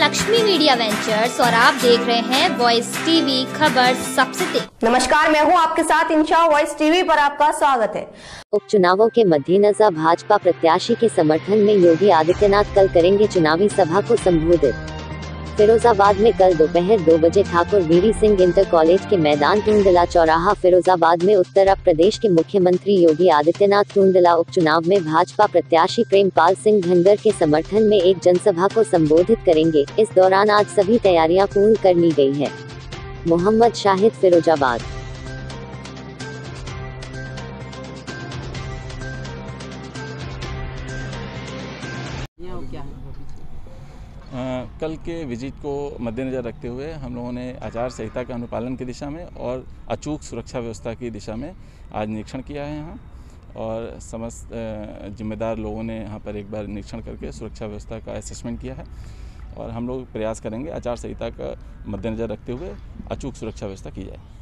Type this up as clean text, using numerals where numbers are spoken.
Lakshmi media ventures और आप देख रहे हैं वॉइस टीवी खबर सबसे तेज। नमस्कार, मैं हूं आपके साथ इंशा। वॉइस टीवी पर आपका स्वागत है। उपचुनावों के मद्देनजर भाजपा प्रत्याशी के समर्थन में योगी आदित्यनाथ कल करेंगे चुनावी सभा को संबोधित। फिरोजाबाद में कल दोपहर 2 बजे ठाकुर वीरी सिंह इंटर कॉलेज के मैदान टूंडला चौराहा फिरोजाबाद में उत्तर प्रदेश के मुख्यमंत्री योगी आदित्यनाथ टूंडला उपचुनाव में भाजपा प्रत्याशी प्रेमपाल सिंह धनगर के समर्थन में एक जनसभा को संबोधित करेंगे। इस दौरान आज सभी तैयारियां पूर्ण कर ली गई है। मोहम्मद शाहिद, फिरोजाबाद। कल के विजिट को मद्देनज़र रखते हुए हम लोगों ने आचार संहिता के अनुपालन की दिशा में और अचूक सुरक्षा व्यवस्था की दिशा में आज निरीक्षण किया है यहाँ, और समस्त जिम्मेदार लोगों ने यहाँ पर एक बार निरीक्षण करके सुरक्षा व्यवस्था का असेसमेंट किया है, और हम लोग प्रयास करेंगे आचार संहिता का मद्देनज़र रखते हुए अचूक सुरक्षा व्यवस्था की जाए।